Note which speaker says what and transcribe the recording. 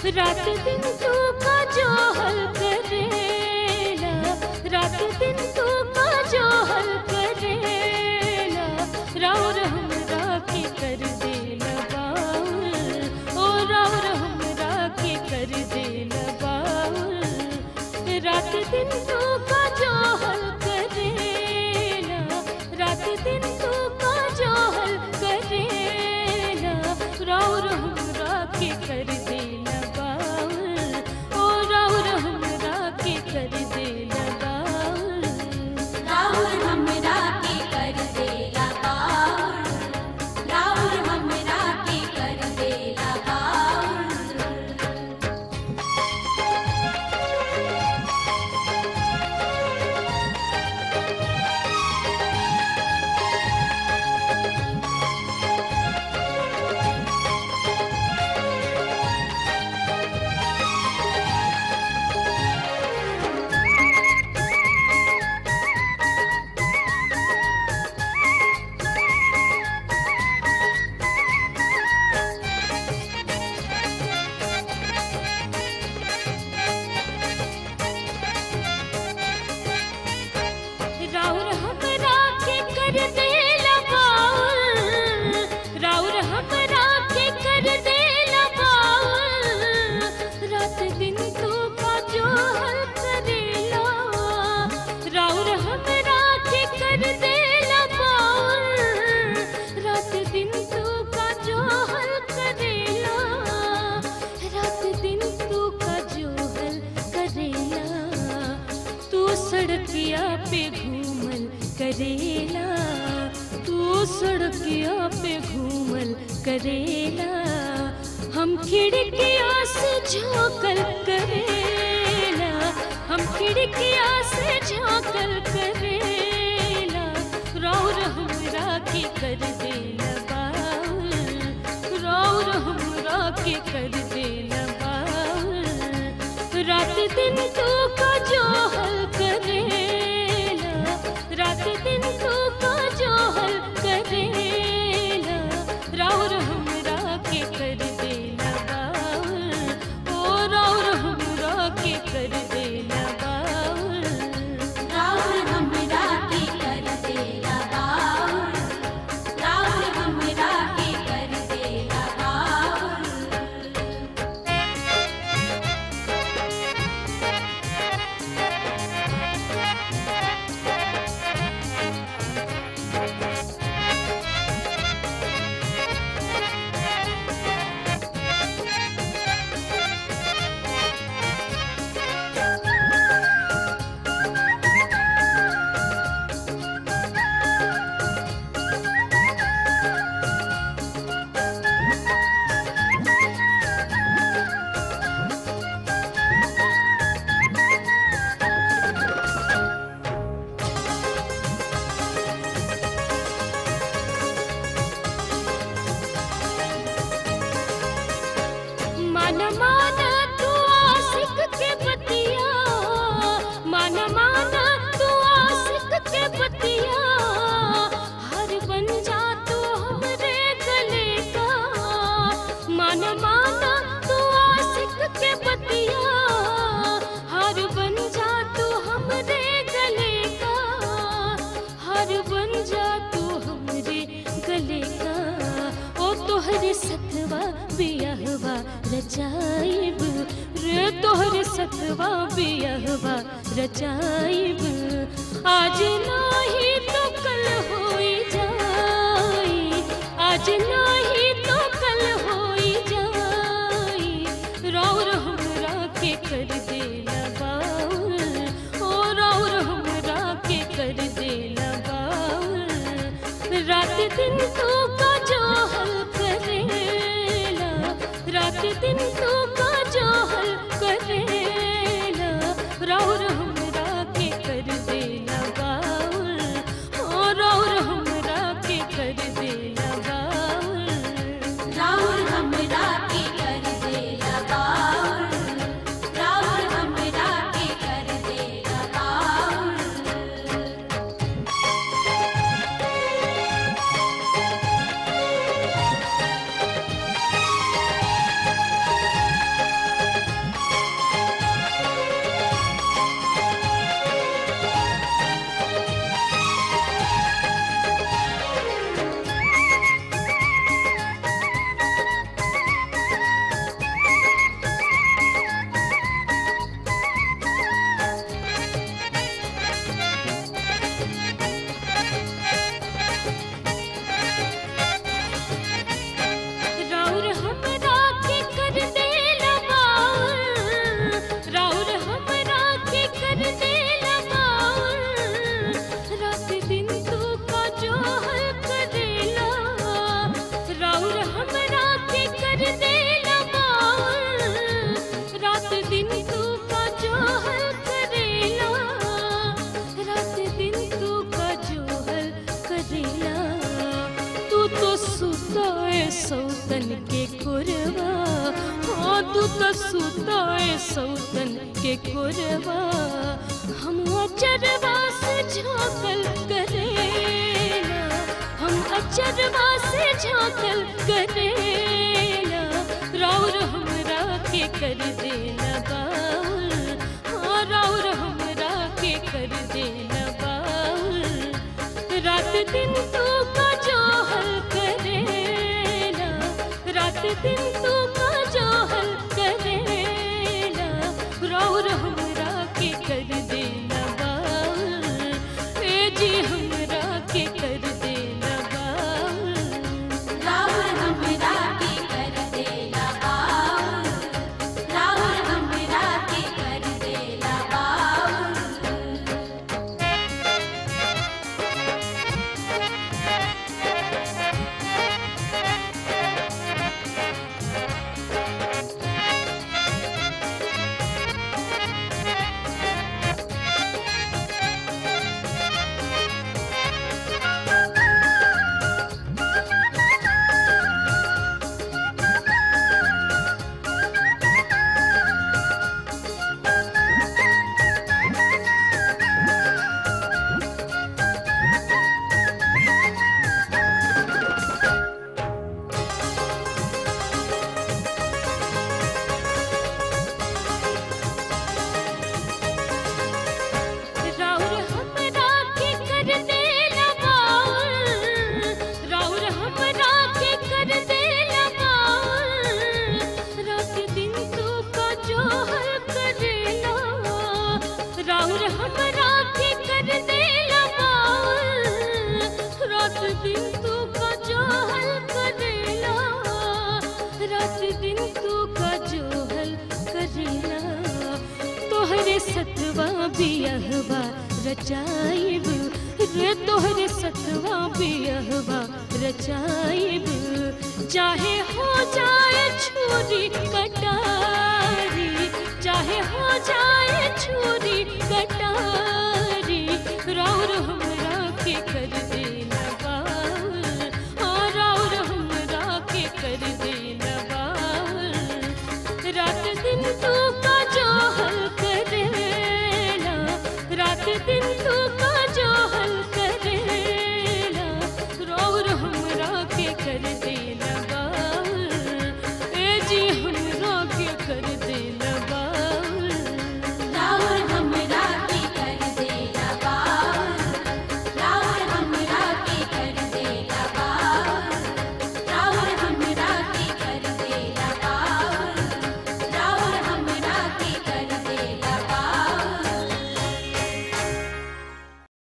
Speaker 1: रात दिन तू का जो हल करेला, रात दिन तू का जो हल करेला, राउर हमरा के कर देला बाउल, ओ राउर हमरा के कर देला बाउल। रात दिन तू का जो हल करेला, रात दिन तू का जो हल करेला, राउर हमरा के कर देला बाउल, ओ राउर हमरा के कर देला बाउल।
Speaker 2: राउर हमरा के कर देला बाउल, राउर हमरा के कर देला बाउल।
Speaker 1: राउर हमरा के कर देला बाउल, राउर हमरा के कर देला बाउल। रात दिन तू का जो हल करेला, राउर हमरा के कर देला बाउल। रात दिन तू का जो हल करेला, रात दिन तू का जो हल करेला। तू सड़किया पे घूमल करेला, तू सड़किया पे घूमल करेला। हम खिड़किया से झांकल करेला, हम खिड़किया से झांकल करेला। राउर हमरा के कर देला बाउल, राउर हमरा के कर देला बाउल। रात दिन तू का जो हल करेला, रात दिन तू का जो हल करेला, राउर हमरा के कर देला बाउल, ओ राउर हमरा के कर देला बाउल।
Speaker 2: राउर हमरा के कर देला बाउल, राउर हमरा के कर देला बाउल।
Speaker 1: मन माना तू आशिक के बतिया, मन माना तू आशिक के बतिया। हर बन जा तू हमरे गले का, मन माना तू आशिक के बतिया। हर बन जा तू हमरे गले का, हर बन जा तू हमरे गले का। ओ तोहरे सतवा बियाहवा रचाइब रे, तोहरे सतवा बियाहवा रचाइब। आज नाही तो कल होई जाई, आज नाही तो कल होई जाई। राउर हमरा के कर देला बाउल, ओ राउर हमरा के कर देला बाउल। रात दिन तू का जो हल करेला, रात दिन तू का जो हल करेला। राउर हमरा के कर देला बाउल, ओ राउर हमरा के कर देला बाउल।
Speaker 2: राउर हमरा के कर देला बाउल, राउर हमरा के कर देला बाउल।
Speaker 1: सौतन के कोरवा, हाँ तू तो सुताए सौतन के कोरवा। हम अचरवा से झांकल करेला, हम अचरवा से झांकल करेला, राउर हमरा के कर देला बाउल, हाँ राउर हमरा के कर देला बाउल। रात दिन तू का जोहल करेला, रात दिन तू का जोहल करेला, राउर हमरा के कर देला बाउल, ए जी हमरा के कर देला बाउल।
Speaker 2: राउर हमरा के कर देला बाउल, राउर हमरा के कर देला बाउल।
Speaker 1: राउर हमरा के कर देला बाउल, राउर हमरा के कर देला बाउल। रात दिन तू का जोहल करेला, राउर हमरा के कर देला बाउल, रात दिन तू का जोहल करेला, रात दिन तू का जोहल करेला। तोहरे सतवा बियहवा रचाइब रे, तोहरे सतवा बियहवा रचाइब, चाहे हो जाए छुरी कटारी, चाहे हो जाए छुरी कटारी, राउर हमरा के कर दे